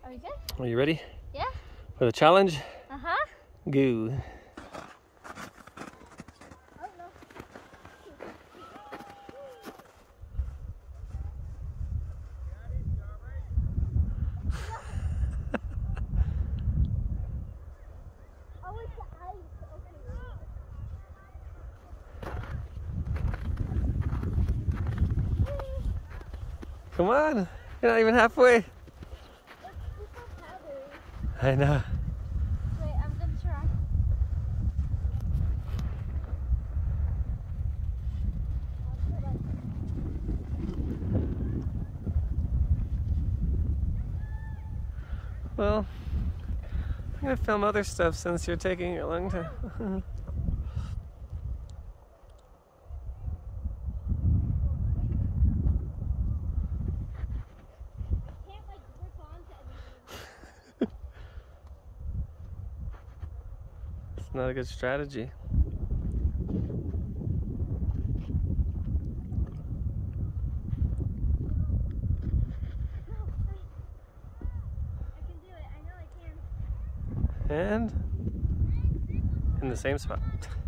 Are we good? Are you ready? Yeah. For the challenge? Uh-huh. Go. Oh, no. Oh, it's the ice. Okay. Come on. You're not even halfway. It's so powdery. I know. Wait, I'm gonna try. Well, I'm gonna film other stuff since you're taking your long time. It's not a good strategy. And in the same spot.